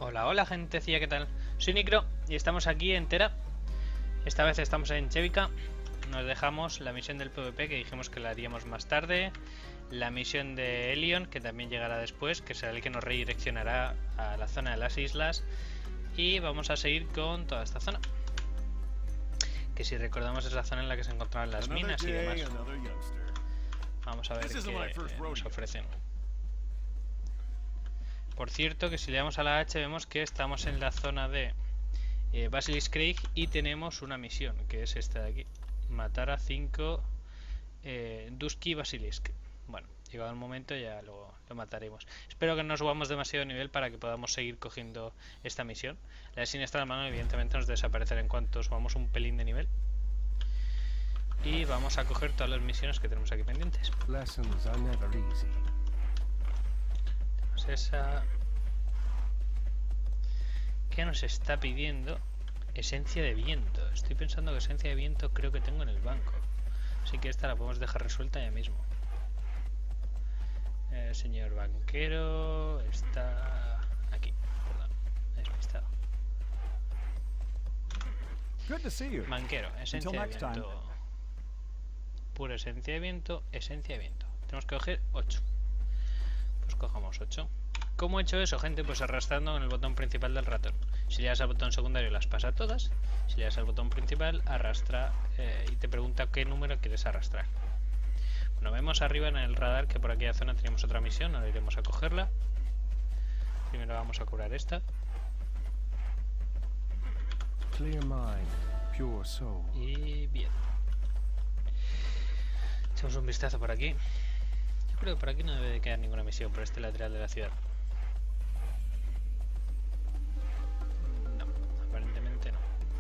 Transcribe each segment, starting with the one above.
Hola, hola gentecilla, ¿qué tal? Soy Nicro y estamos aquí en Tera. Esta vez estamos en Chevica. Nos dejamos la misión del PvP que dijimos que la haríamos más tarde. La misión de Elion, que también llegará después, que será el que nos redireccionará a la zona de las islas. Y vamos a seguir con toda esta zona, que si recordamos es la zona en la que se encontraban las minas y demás. Vamos a ver qué nos ofrecen. Por cierto, que si le damos a la H vemos que estamos en la zona de Basilisk Craig y tenemos una misión, que es esta de aquí. Matar a 5 Dusky Basilisk. Bueno, llegado el momento ya lo mataremos. Espero que no subamos demasiado nivel para que podamos seguir cogiendo esta misión. La de Siniestra Mano evidentemente nos desaparecerá en cuanto subamos un pelín de nivel. Y vamos a coger todas las misiones que tenemos aquí pendientes. Esa que nos está pidiendo esencia de viento. Estoy pensando que esencia de viento creo que tengo en el banco, así que esta la podemos dejar resuelta ya mismo. Señor banquero está aquí, perdón, he despistado. Banquero, esencia de viento, pura esencia de viento, esencia de viento. Tenemos que coger 8. Pues cojamos 8. ¿Cómo he hecho eso, gente? Pues arrastrando con el botón principal del ratón. Si le das al botón secundario las pasa todas. Si le das al botón principal arrastra y te pregunta qué número quieres arrastrar. Bueno, vemos arriba en el radar que por aquella zona tenemos otra misión. Ahora iremos a cogerla. Primero vamos a curar esta. Y bien. Echamos un vistazo por aquí. Yo creo que por aquí no debe de quedar ninguna misión por este lateral de la ciudad. No, aparentemente no.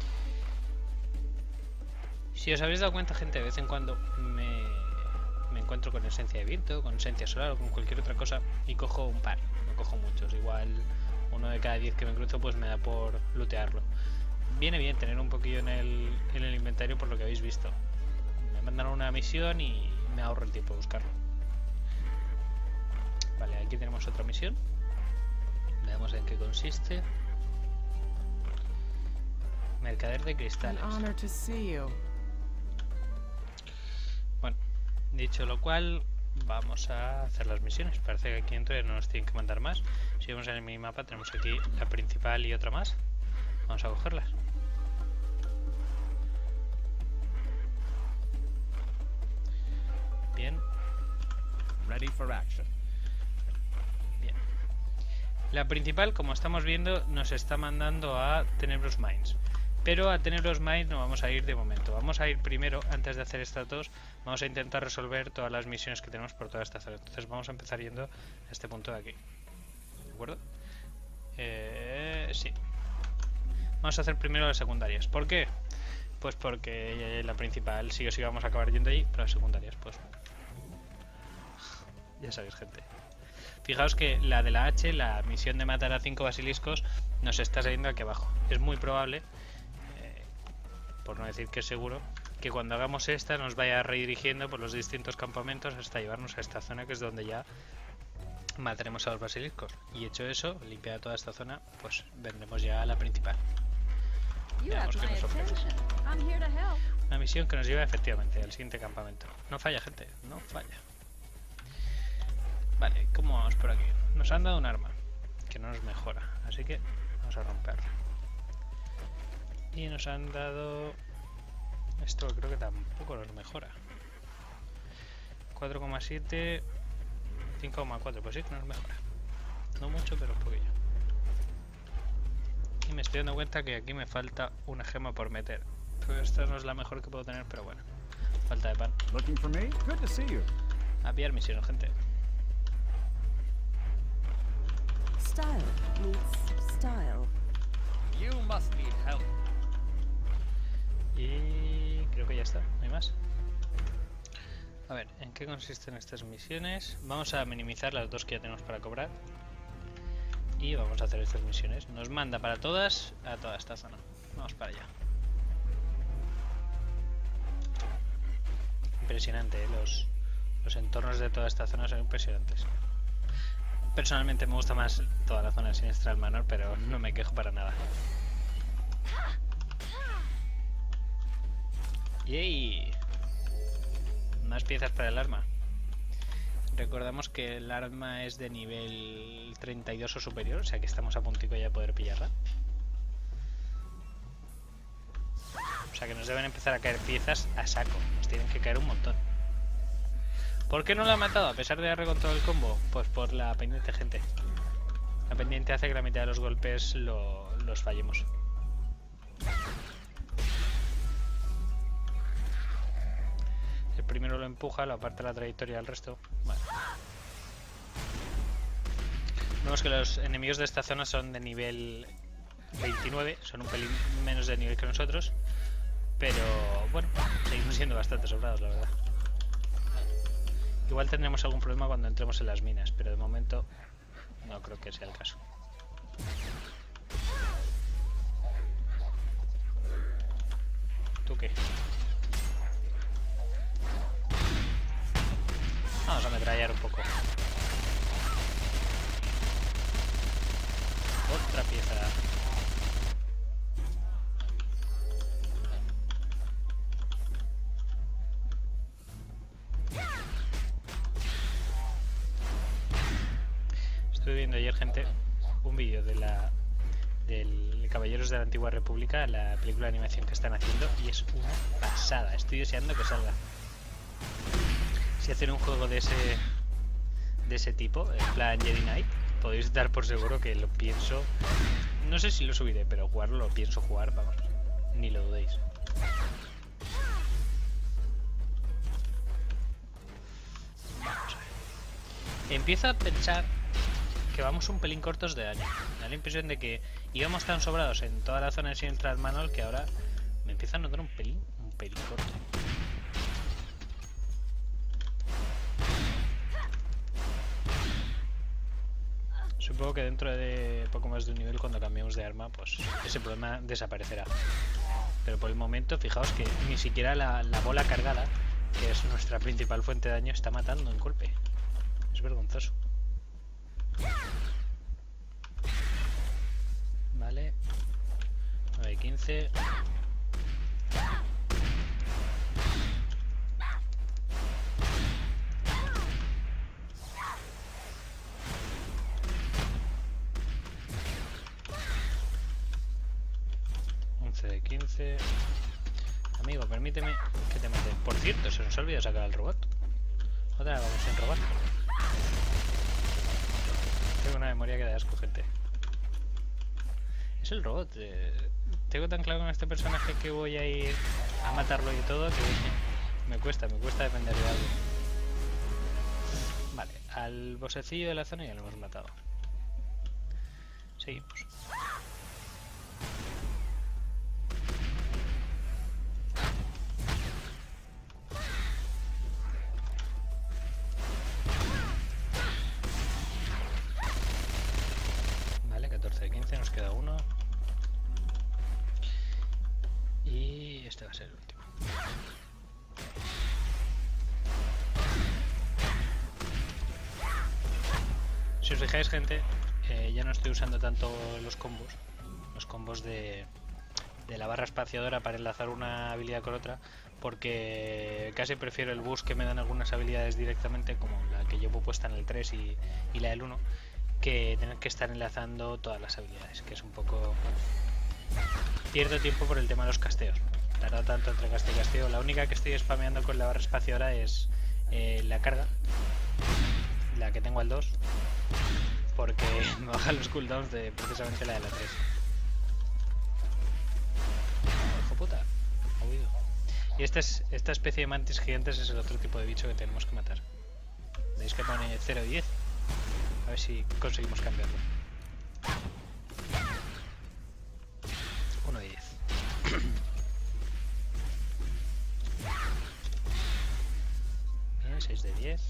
Si os habéis dado cuenta, gente, de vez en cuando me encuentro con esencia de viento, con esencia solar o con cualquier otra cosa y cojo un par, no cojo muchos. Igual uno de cada 10 que me cruzo pues me da por lootearlo. Viene bien tener un poquillo en el inventario por lo que habéis visto. Me mandan una misión y me ahorro el tiempo de buscarlo. Vale, aquí tenemos otra misión. Veamos en qué consiste. Mercader de cristales. Bueno, dicho lo cual, vamos a hacer las misiones. Parece que aquí dentro ya no nos tienen que mandar más. Si vemos en el minimapa, tenemos aquí la principal y otra más. Vamos a cogerlas. Bien. Ready for action. Bien. La principal, como estamos viendo, nos está mandando a Tenebrous Mines. Pero a Tenebrous Mines no vamos a ir de momento. Vamos a ir primero, antes de hacer estas dos, vamos a intentar resolver todas las misiones que tenemos por toda esta zona. Entonces vamos a empezar yendo a este punto de aquí. ¿De acuerdo? Sí. Vamos a hacer primero las secundarias. ¿Por qué? Pues porque la principal sí o sí vamos a acabar yendo allí, pero las secundarias, pues... Ya sabéis, gente. Fijaos que la de la H, la misión de matar a 5 basiliscos, nos está saliendo aquí abajo. Es muy probable, por no decir que es seguro, que cuando hagamos esta nos vaya redirigiendo por los distintos campamentos hasta llevarnos a esta zona, que es donde ya mataremos a los basiliscos. Y hecho eso, limpiada toda esta zona, pues vendremos ya a la principal. Veamos qué nos ofrece. Una misión que nos lleva efectivamente al siguiente campamento. No falla, gente, no falla. Vale, ¿cómo vamos por aquí? Nos han dado un arma que no nos mejora, así que vamos a romperla. Y nos han dado esto, creo que tampoco nos mejora. 4,7, 5,4, pues sí que nos mejora. No mucho, pero un poquillo. Y me estoy dando cuenta que aquí me falta una gema por meter. Pero esta no es la mejor que puedo tener, pero bueno. Falta de pan. A pillar misiones, gente. Style meets style. You must need help. Y creo que ya está, no hay más. A ver, ¿en qué consisten estas misiones? Vamos a minimizar las dos que ya tenemos para cobrar. Y vamos a hacer estas misiones. Nos manda para todas, a toda esta zona. Vamos para allá. Impresionante, los entornos de toda esta zona son impresionantes. Personalmente me gusta más toda la zona de Sinistral Manor, pero no me quejo para nada. ¡Yay! Más piezas para el arma. Recordamos que el arma es de nivel 32 o superior, o sea que estamos a puntico ya de poder pillarla. O sea que nos deben empezar a caer piezas a saco. Nos tienen que caer un montón. ¿Por qué no lo ha matado a pesar de haber con todo el combo? Pues por la pendiente, gente. La pendiente hace que la mitad de los golpes los fallemos. El primero lo empuja, lo aparta la trayectoria del resto. Vale. Vemos que los enemigos de esta zona son de nivel 29, son un pelín menos de nivel que nosotros. Pero bueno, seguimos siendo bastante sobrados, la verdad. Igual tendremos algún problema cuando entremos en las minas, pero de momento no creo que sea el caso. ¿Tú qué? Vamos a ametrallar un poco. Otra pieza. Estuve viendo ayer, gente, un vídeo de del Caballeros de la Antigua República, la película de animación que están haciendo, y es una pasada. Estoy deseando que salga. Si hacen un juego de ese tipo, en plan Jedi Knight, podéis dar por seguro que lo pienso. No sé si lo subiré, pero jugarlo lo pienso jugar, vamos, ni lo dudéis. Vamos a ver. Empiezo a pensar que vamos un pelín cortos de daño. Me da la impresión de que íbamos tan sobrados en toda la zona de Sinistral Manor que ahora me empieza a notar un pelín corto. Supongo que dentro de poco más de un nivel, cuando cambiemos de arma, pues ese problema desaparecerá. Pero por el momento, fijaos que ni siquiera la bola cargada, que es nuestra principal fuente de daño, está matando en golpe. Es vergonzoso. Vale. 9-15. De 15. Amigo, permíteme que te mate. Por cierto, se nos ha olvidado sacar al robot. Otra vez vamos sin robar. Tengo una memoria que da asco, gente. Es el robot. Tengo tan claro con este personaje que voy a ir a matarlo y todo que me cuesta depender de algo. Vale, al bosecillo de la zona ya lo hemos matado. Seguimos. Vale, 14 de 15, nos queda uno. Y este va a ser el último. Si os fijáis, gente, ya no estoy usando tanto los combos de la barra espaciadora para enlazar una habilidad con otra, porque casi prefiero el boost que me dan algunas habilidades directamente, como la que llevo puesta en el 3 y la del 1, que tener que estar enlazando todas las habilidades, que es un poco... Pierdo tiempo por el tema de los casteos. Tarda tanto entre casteo y casteo. La única que estoy spameando con la barra espaciadora es la carga, la que tengo al 2, porque me baja los cooldowns de precisamente la de la 3. ¡Hijo puta! Ha huido. Y esta especie de mantis gigantes es el otro tipo de bicho que tenemos que matar. Veis que pone 0 y 10. A ver si conseguimos cambiarlo. 1 y 10. Bien, 6 de 10.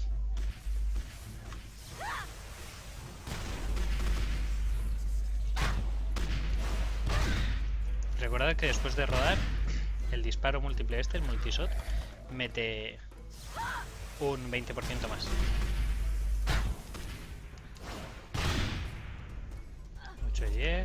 Recordad que después de rodar, el disparo múltiple el multishot, mete un 20% más. 10.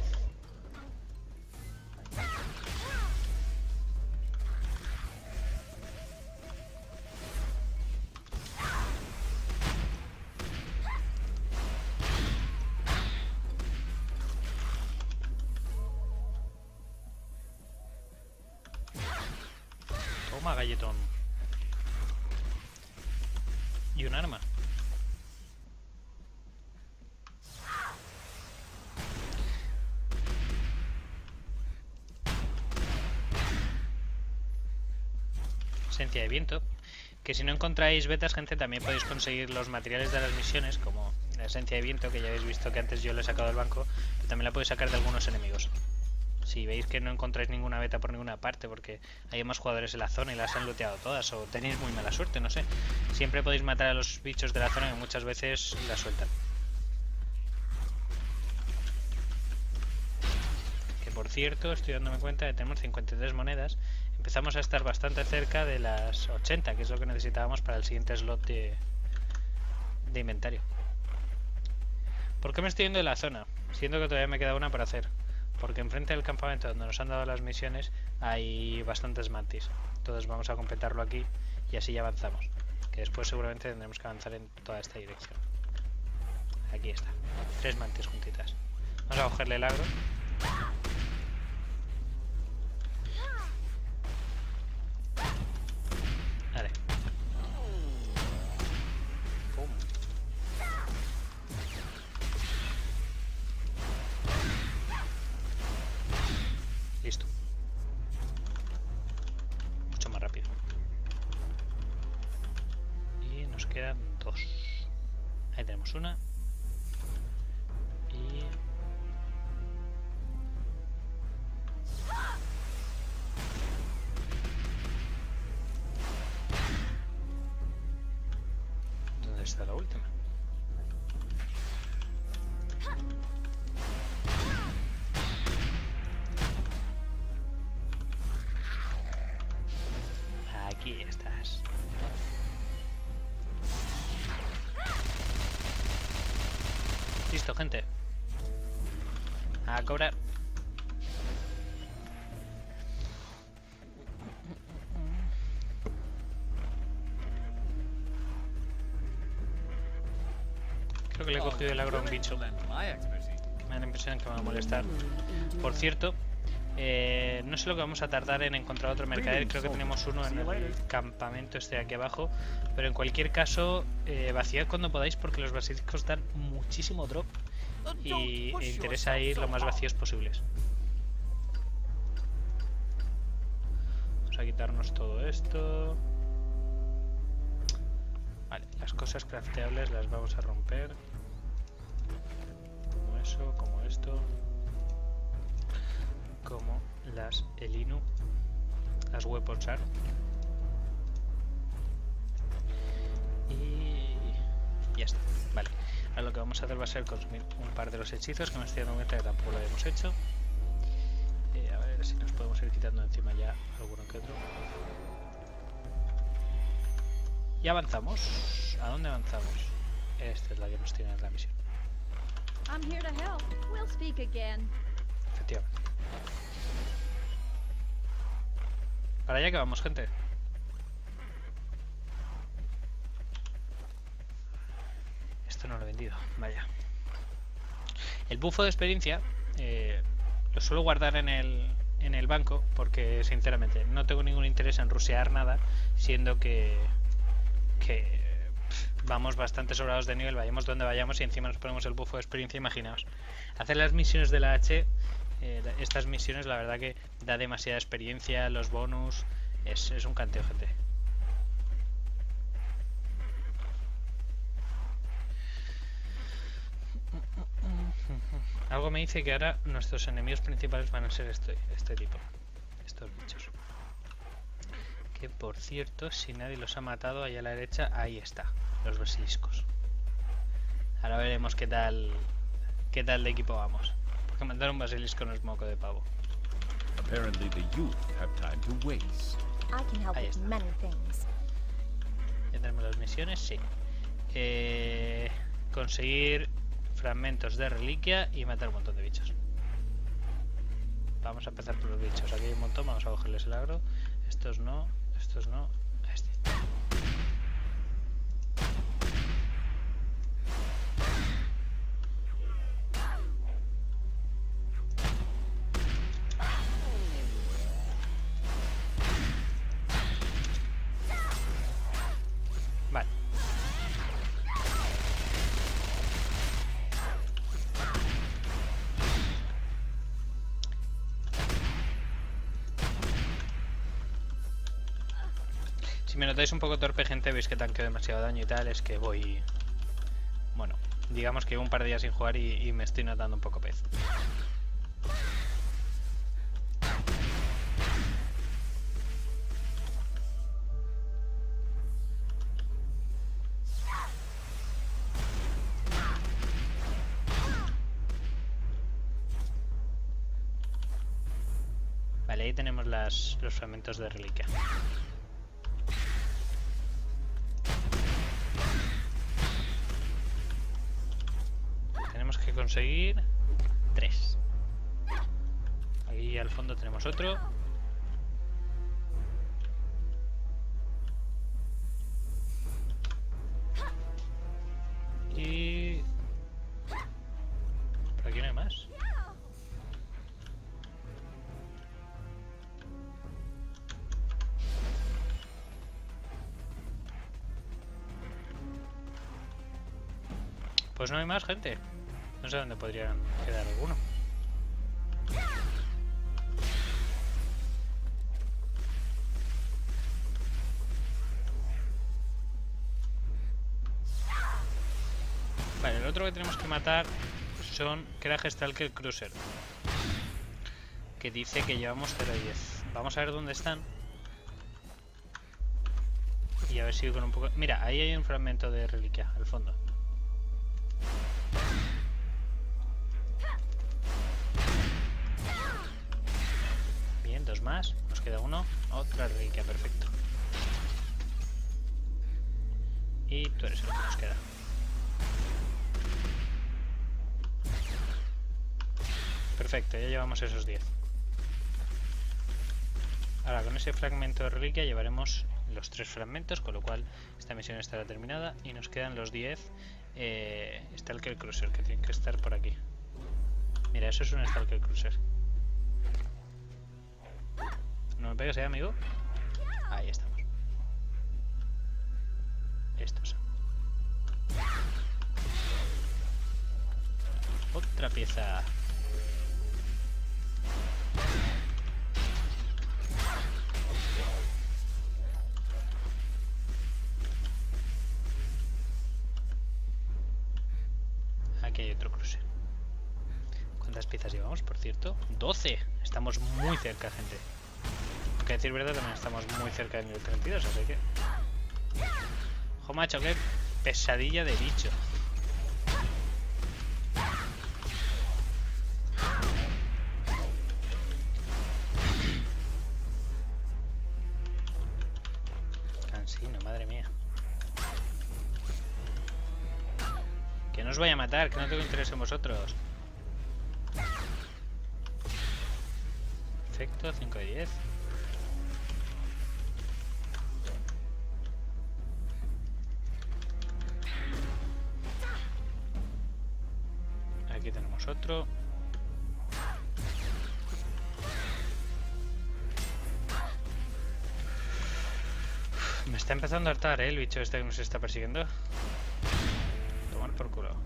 Toma, galletón. Y un arma. Esencia de viento. Que si no encontráis betas, gente, también podéis conseguir los materiales de las misiones, como la esencia de viento, que ya habéis visto que antes yo le he sacado del banco, pero también la podéis sacar de algunos enemigos. Si veis que no encontráis ninguna beta por ninguna parte, porque hay más jugadores en la zona y las han looteado todas, o tenéis muy mala suerte, no sé. Siempre podéis matar a los bichos de la zona, que muchas veces la sueltan. Que por cierto, estoy dándome cuenta de que tenemos 53 monedas. Empezamos a estar bastante cerca de las 80, que es lo que necesitábamos para el siguiente slot de inventario. ¿Por qué me estoy yendo de la zona? Siento que todavía me queda una para hacer. Porque enfrente del campamento donde nos han dado las misiones hay bastantes mantis. Entonces vamos a completarlo aquí y así ya avanzamos. Que después seguramente tendremos que avanzar en toda esta dirección. Aquí está. 3 mantis juntitas. Vamos a cogerle el agro. Vale. Pum. Listo. Mucho más rápido. Y nos quedan 2. Ahí tenemos una. Y... ¿dónde está la última? Aquí estás. Listo, gente. A cobrar. Creo que le he cogido el agro a un bicho. Lend my expertise. Me da la impresión que me va a molestar. Por cierto, no sé lo que vamos a tardar en encontrar otro mercader. Creo que tenemos uno en el campamento este de aquí abajo. Pero en cualquier caso, vaciad cuando podáis, porque los basiliscos dan muchísimo drop. Y interesa ir lo más vacíos posibles. Vamos a quitarnos todo esto. Vale, las cosas crafteables las vamos a romper. Como eso, como esto. Como las Elinu. Las Weapons Art. Y ya está, vale. Ahora lo que vamos a hacer va a ser consumir un par de los hechizos, que me estoy dando cuenta que tampoco lo habíamos hecho. A ver si nos podemos ir quitando encima ya alguno que otro. Y avanzamos. ¿A dónde avanzamos? Esta es la que nos tiene en la misión. I'm here to help. We'll speak again. Efectivamente. Para allá que vamos, gente. Esto no lo he vendido, vaya. El bufo de experiencia lo suelo guardar en el banco porque, sinceramente, no tengo ningún interés en rushear nada, siendo que vamos bastante sobrados de nivel, vayamos donde vayamos y encima nos ponemos el bufo de experiencia. Imaginaos, hacer las misiones de la H, estas misiones la verdad que da demasiada experiencia, los bonus, es un canteo, gente. Algo me dice que ahora nuestros enemigos principales van a ser este tipo, estos bichos. Que por cierto, si nadie los ha matado, allá a la derecha, ahí está, los basiliscos. Ahora veremos qué tal de equipo vamos. Porque mandar un basilisco no es moco de pavo. Apparently the youth have time to waste. I can help Ahí with está. many things. Ya tenemos las misiones, sí. Conseguir fragmentos de reliquia y matar un montón de bichos. Vamos a empezar por los bichos. Aquí hay un montón, vamos a cogerles el agro. Estos no, estos no. Este. Vale. Si me notáis un poco torpe, gente, veis que tanqueo demasiado daño y tal, es que voy... Bueno, digamos que llevo un par de días sin jugar y me estoy notando un poco pez. Vale, ahí tenemos los fragmentos de reliquia. Tenemos que conseguir 3. Ahí al fondo tenemos otro. Y... por aquí no hay más. Pues no hay más, gente. No sé dónde podrían quedar alguno. Vale, el otro que tenemos que matar son Krag Stalker Cruiser, que dice que llevamos 0-10. Vamos a ver dónde están. Y a ver si con un poco... Mira, ahí hay un fragmento de reliquia al fondo. Bien, 2 más. Nos queda uno. Otra reliquia, perfecto. Y tú eres el que nos queda. Perfecto, ya llevamos esos 10. Ahora con ese fragmento de reliquia llevaremos los 3 fragmentos, con lo cual esta misión estará terminada y nos quedan los 10 Stalker Cruiser, que tienen que estar por aquí. Mira, eso es un Stalker Cruiser. No me pegues, amigo. Ahí estamos. Estos son. Otra pieza. Aquí hay otro cruce. ¿Cuántas piezas llevamos, por cierto? 12. Estamos muy cerca, gente. Aunque a decir verdad también estamos muy cerca del nivel 32, así que... Ojo, macho, qué pesadilla de bicho. Cansino, madre mía. Que no os vaya a matar, que no tengo interés en vosotros. Perfecto, 5 de 10. Aquí tenemos otro. Me está empezando a hartar, el bicho este que nos está persiguiendo. Tomar por culo.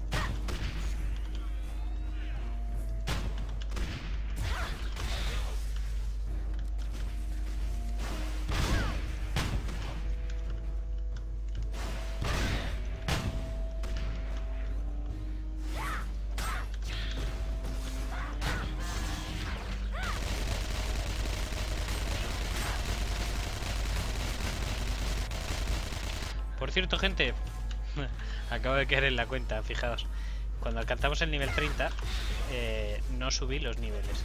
Por cierto, gente, acabo de caer en la cuenta, fijaos. Cuando alcanzamos el nivel 30, no subí los niveles.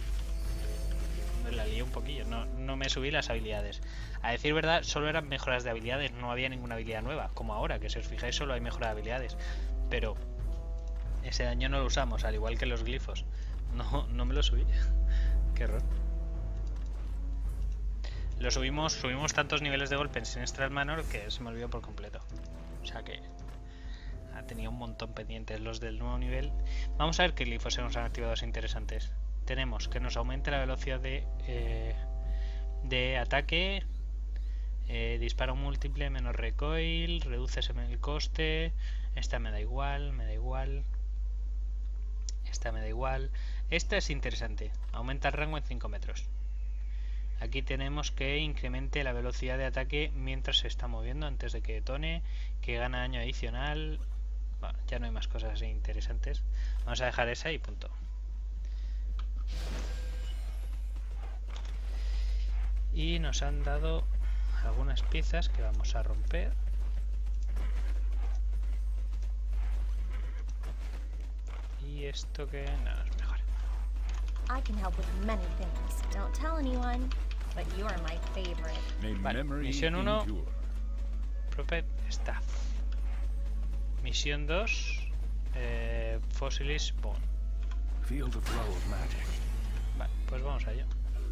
Me la lié un poquillo, no me subí las habilidades. A decir verdad, solo eran mejoras de habilidades, no había ninguna habilidad nueva, como ahora, que si os fijáis solo hay mejora de habilidades. Pero ese daño no lo usamos, al igual que los glifos. No me lo subí. Qué error. Lo subimos tantos niveles de golpe en Sinestral Manor que se me olvidó por completo. O sea que tenía un montón pendientes los del nuevo nivel. Vamos a ver qué glifos se nos han activado interesantes. Tenemos que nos aumente la velocidad de ataque, disparo múltiple, menos recoil, reduce el coste. Esta me da igual, esta me da igual. Esta es interesante, aumenta el rango en 5 metros. Aquí tenemos que incremente la velocidad de ataque mientras se está moviendo antes de que detone, que gana daño adicional. Bueno, ya no hay más cosas así interesantes. Vamos a dejar esa y punto. Y nos han dado algunas piezas que vamos a romper. Y esto que no es mejor. I can help with many things. Don't tell anyone, but you are my favorite. May Vale, memory misión 1. endure. Prophet Staff. Misión 2. Fossilis Bone. Feel the flow of magic. Vale, pues vamos allá.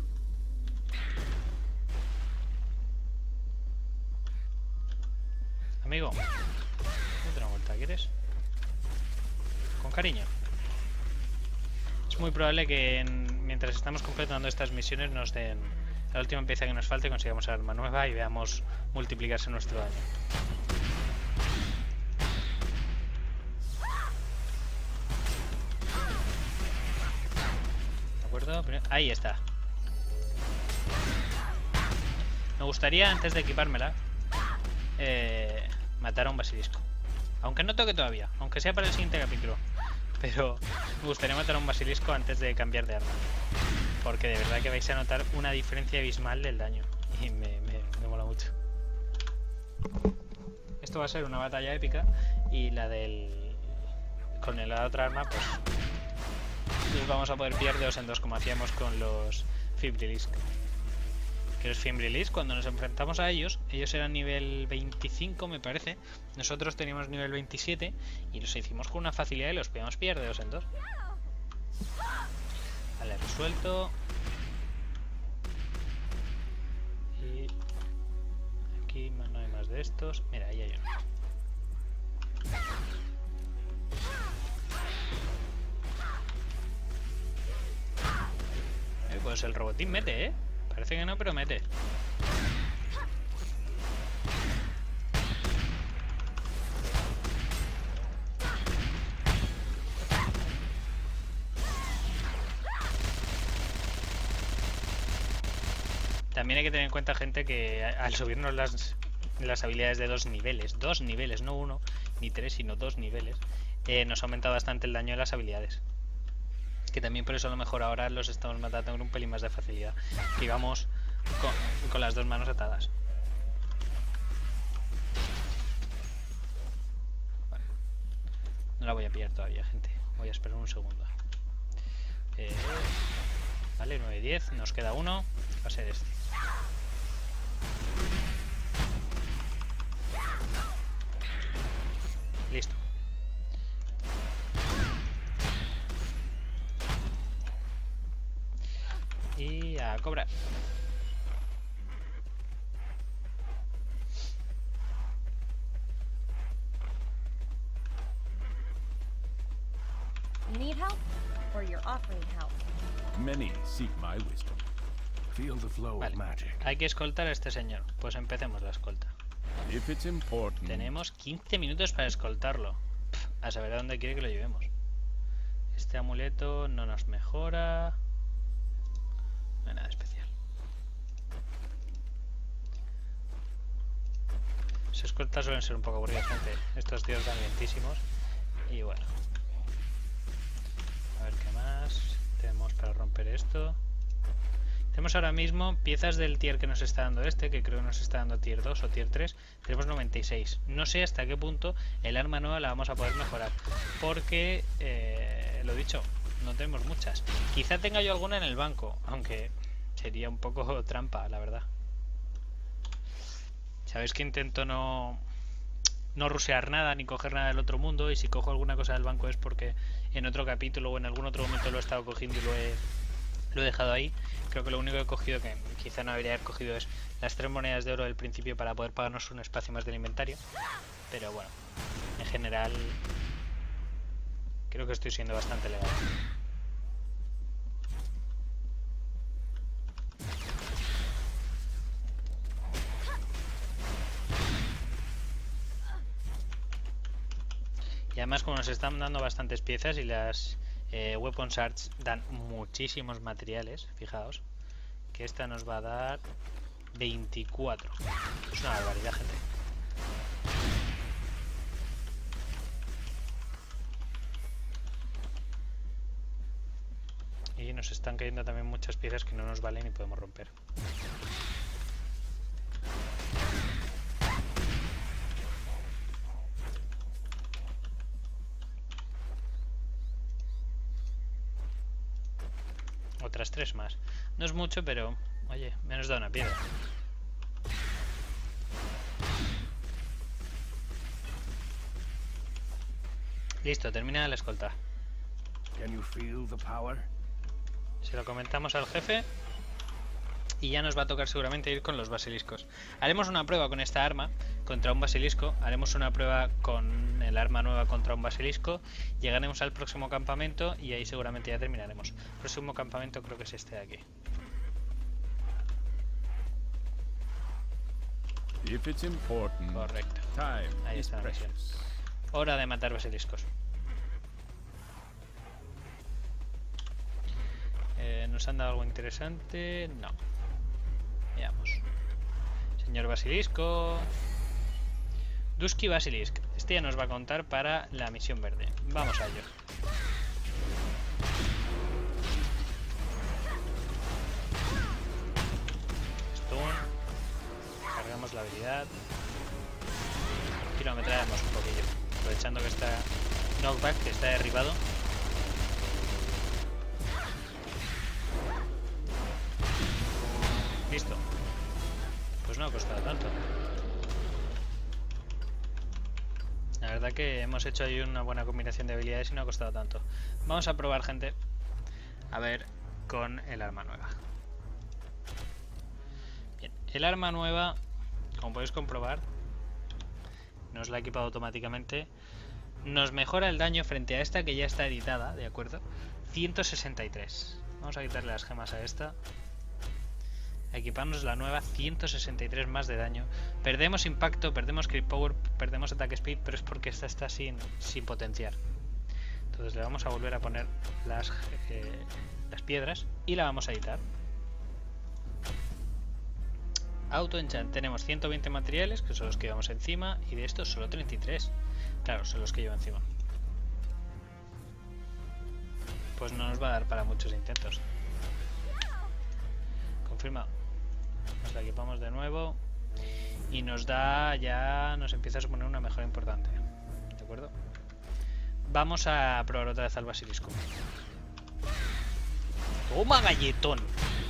Amigo, date una vuelta, ¿quieres? Con cariño. Es muy probable que mientras estamos completando estas misiones nos den la última pieza que nos falte, consigamos arma nueva y veamos multiplicarse nuestro daño. ¿De acuerdo? Ahí está. Me gustaría, antes de equipármela, matar a un basilisco. Aunque no toque todavía, aunque sea para el siguiente capítulo. Pero me gustaría matar a un basilisco antes de cambiar de arma. Porque de verdad que vais a notar una diferencia abismal del daño. Y me mola mucho. Esto va a ser una batalla épica. Y la del... con la otra arma, pues... nos vamos a poder pillar de 2 en 2 como hacíamos con los Fibrilis. Que los Fibrilis, cuando nos enfrentamos a ellos eran nivel 25 me parece. Nosotros teníamos nivel 27 y los hicimos con una facilidad y los podíamos pillar de 2 en 2. Vale, resuelto. Y aquí no hay más de estos. Mira, ahí hay uno. Pues el robotín mete, parece que no, pero mete. También hay que tener en cuenta, gente, que al subirnos las habilidades de 2 niveles, no 1 ni 3, sino 2 niveles, nos aumenta bastante el daño de las habilidades. Que también por eso a lo mejor ahora los estamos matando con un pelín más de facilidad. Que íbamos con las 2 manos atadas. Vale. No la voy a pillar todavía, gente. Voy a esperar un segundo. Vale, 9-10. Nos queda uno. Va a ser este. Listo. Y a cobrar. You need help, or you're offering help? Many seek my wisdom. Feel the flow Vale. of magic. Hay que escoltar a este señor. Pues empecemos la escolta. If it's important, Tenemos 15 minutos para escoltarlo. A saber a dónde quiere que lo llevemos. Este amuleto no nos mejora. No hay nada especial. Los escoltas suelen ser un poco aburridos, gente. Estos tíos dan lentísimos. Y bueno. A ver qué más tenemos para romper esto. Tenemos ahora mismo piezas del tier que nos está dando este, que creo que nos está dando tier 2 o tier 3. Tenemos 96. No sé hasta qué punto el arma nueva la vamos a poder mejorar. Porque, lo dicho, no tenemos muchas. Quizá tenga yo alguna en el banco, aunque sería un poco trampa, la verdad. Sabéis que intento no rushear nada ni coger nada del otro mundo, y si cojo alguna cosa del banco es porque en otro capítulo o en algún otro momento lo he estado cogiendo y Lo he dejado ahí. Creo que lo único que he cogido, que quizá no debería haber cogido, es las 3 monedas de oro del principio para poder pagarnos un espacio más del inventario. Pero bueno, en general creo que estoy siendo bastante legal. Y además, como nos están dando bastantes piezas y las Weapon Shards dan muchísimos materiales, fijaos que esta nos va a dar 24. Es una barbaridad, gente. Y nos están cayendo también muchas piezas que no nos valen y podemos romper. Otras 3 más. No es mucho, pero oye, me nos da una piedra. Listo, termina la escolta. Can you feel the power? Se lo comentamos al jefe y ya nos va a tocar seguramente ir con los basiliscos. Haremos una prueba con esta arma contra un basilisco, haremos una prueba con el arma nueva contra un basilisco, llegaremos al próximo campamento y ahí seguramente ya terminaremos. El próximo campamento creo que es este de aquí. If it's important, Correcto. time Ahí is está la misión. precious. Hora de matar basiliscos. ¿Nos han dado algo interesante? No. Veamos. Señor Basilisco. Dusky Basilisk. Este ya nos va a contar para la misión verde. Vamos a ello. Stun. Cargamos la habilidad. Kilometramos un poquillo. Aprovechando que está knockback, que está derribado. Listo. Pues no ha costado tanto. La verdad que hemos hecho ahí una buena combinación de habilidades y no ha costado tanto. Vamos a probar, gente. A ver con el arma nueva. Bien, el arma nueva, como podéis comprobar, nos la ha equipado automáticamente. Nos mejora el daño frente a esta que ya está editada, ¿de acuerdo? 163. Vamos a quitarle las gemas a esta. Equiparnos la nueva, 163 más de daño. Perdemos impacto, perdemos creep power, perdemos attack speed, pero es porque esta está sin potenciar. Entonces le vamos a volver a poner las piedras y la vamos a editar. Auto enchant, tenemos 120 materiales, que son los que llevamos encima, y de estos solo 33. Claro, son los que llevo encima. Pues no nos va a dar para muchos intentos. Confirmado. Nos la equipamos de nuevo y nos da, ya nos empieza a suponer una mejora importante. ¿De acuerdo? Vamos a probar otra vez al basilisco. ¡Toma, galletón!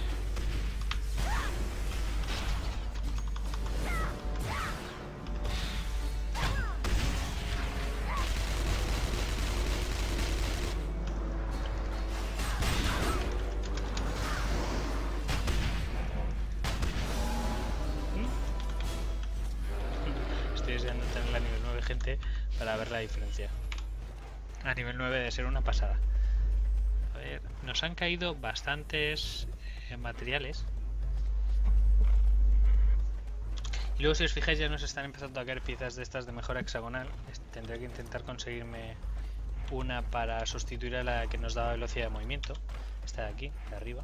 Gente, para ver la diferencia. A nivel 9 debe ser una pasada. A ver, nos han caído bastantes materiales. Y luego, si os fijáis, ya nos están empezando a caer piezas de estas de mejora hexagonal. Tendré que intentar conseguirme una para sustituir a la que nos daba velocidad de movimiento. Esta de aquí, de arriba.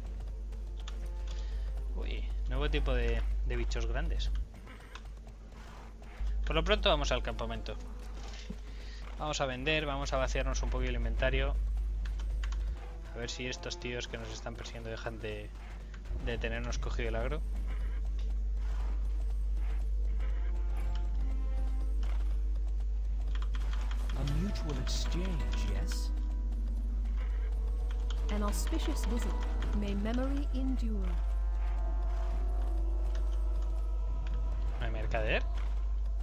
Uy, nuevo tipo de bichos grandes. Por lo pronto vamos al campamento. Vamos a vender, vamos a vaciarnos un poquito el inventario. A ver si estos tíos que nos están persiguiendo dejan de tenernos cogido el agro. A mutual exchange, yes? An auspicious visit. May memory endure. ¿No hay mercader?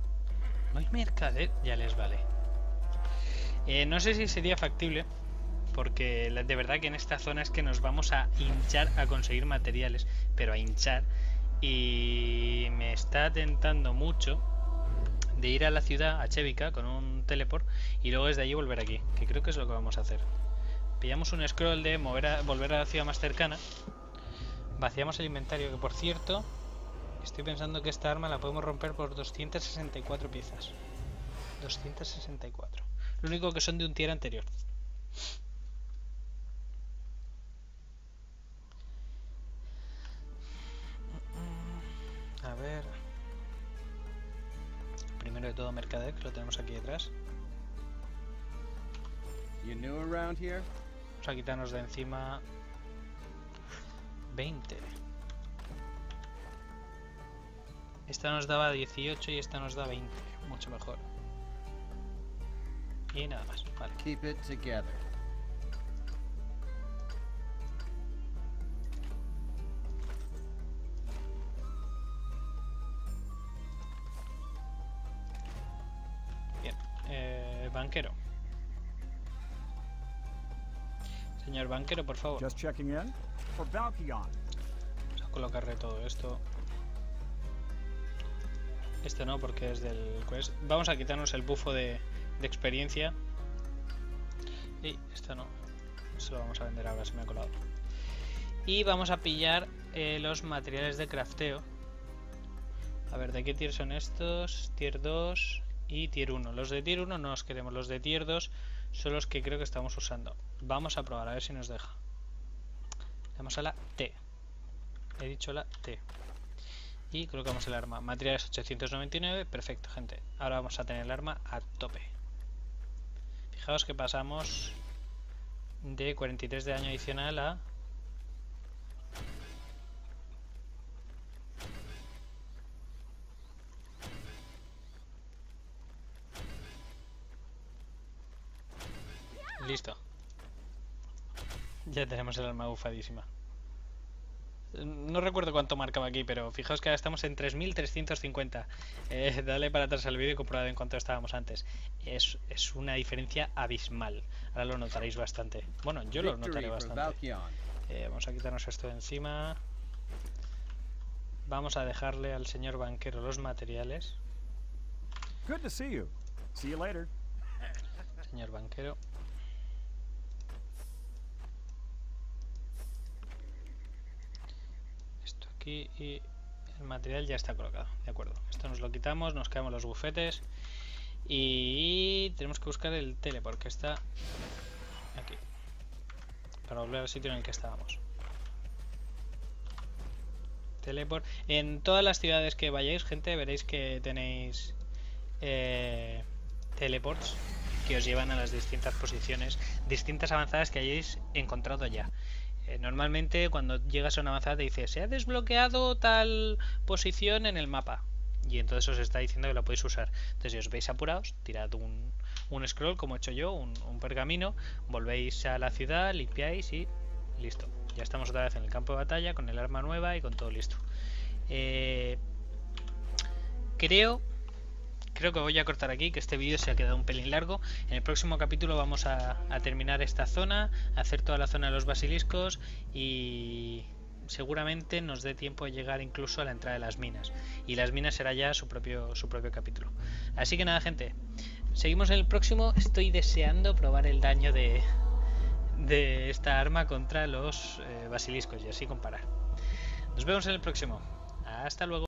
No hay mercader, ya les vale. No sé si sería factible porque de verdad que en esta zona es que nos vamos a hinchar a conseguir materiales, pero a hinchar. Y me está tentando mucho de ir a la ciudad, a Chevica, con un teleport y luego desde allí volver aquí, que creo que es lo que vamos a hacer. Pillamos un scroll de volver a la ciudad más cercana, vaciamos el inventario, que por cierto, estoy pensando que esta arma la podemos romper por 264 piezas. 264. Lo único que son de un tier anterior. A ver. Primero de todo mercader, que lo tenemos aquí detrás. You new around here? Vamos a quitarnos de encima 20. Esta nos daba 18 y esta nos da 20. Mucho mejor. Y nada más, vale. Keep it together. Bien, banquero. Señor banquero, por favor. Just checking in for Valkion. Vamos a colocarle todo esto. Esto no, porque es del quest. Vamos a quitarnos el bufo de experiencia. Y esto no. Eso lo vamos a vender ahora, se me ha colado. Y vamos a pillar los materiales de crafteo. A ver, ¿de qué tier son estos? Tier 2 y tier 1. Los de tier 1 no los queremos. Los de tier 2 son los que creo que estamos usando. Vamos a probar, a ver si nos deja. Vamos a la T. He dicho la T. Y colocamos el arma. Materiales 899. Perfecto, gente. Ahora vamos a tener el arma a tope. Fijaos que pasamos de 43 de daño adicional a... Listo. Ya tenemos el arma bufadísima. No recuerdo cuánto marcaba aquí, pero fijaos que ahora estamos en 3350. Dale para atrás al vídeo y comprobad en cuánto estábamos antes. Es una diferencia abismal. Ahora lo notaréis bastante. Bueno, yo lo notaré bastante. Vamos a quitarnos esto de encima. Vamos a dejarle al señor banquero los materiales. Good to see you. See you later. Señor banquero. Y el material ya está colocado, de acuerdo. Esto nos lo quitamos, nos quedamos los bufetes y tenemos que buscar el teleport que está aquí para volver al sitio en el que estábamos. Teleport. En todas las ciudades que vayáis, gente, veréis que tenéis teleports que os llevan a las distintas posiciones, distintas avanzadas que hayáis encontrado ya. Normalmente cuando llegas a una avanzada te dice se ha desbloqueado tal posición en el mapa y entonces os está diciendo que la podéis usar. Entonces si os veis apurados, tirad un scroll como he hecho yo, un pergamino, volvéis a la ciudad, limpiáis y listo. Ya estamos otra vez en el campo de batalla con el arma nueva y con todo listo. Creo que voy a cortar aquí, que este vídeo se ha quedado un pelín largo. En el próximo capítulo vamos a terminar esta zona, a hacer toda la zona de los basiliscos y seguramente nos dé tiempo de llegar incluso a la entrada de las minas. Y las minas será ya su propio capítulo. Así que nada, gente, seguimos en el próximo. Estoy deseando probar el daño de esta arma contra los basiliscos y así comparar. Nos vemos en el próximo. Hasta luego.